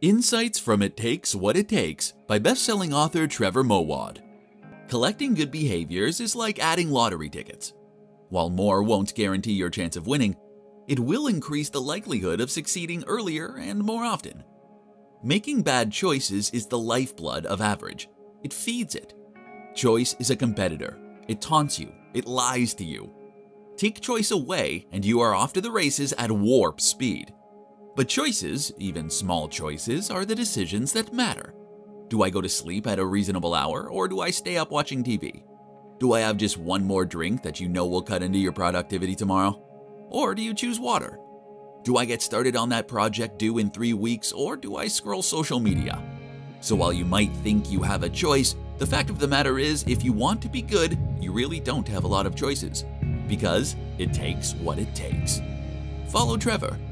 Insights from It Takes What It Takes by best-selling author Trevor Moawad. Collecting good behaviors is like adding lottery tickets. While more won't guarantee your chance of winning, it will increase the likelihood of succeeding earlier and more often. Making bad choices is the lifeblood of average. It feeds it. Choice is a competitor. It taunts you. It lies to you. Take choice away and you are off to the races at warp speed. But choices, even small choices, are the decisions that matter. Do I go to sleep at a reasonable hour, or do I stay up watching TV? Do I have just one more drink that you know will cut into your productivity tomorrow? Or do you choose water? Do I get started on that project due in 3 weeks, or do I scroll social media? So while you might think you have a choice, the fact of the matter is, if you want to be good, you really don't have a lot of choices. Because it takes what it takes. Follow Trevor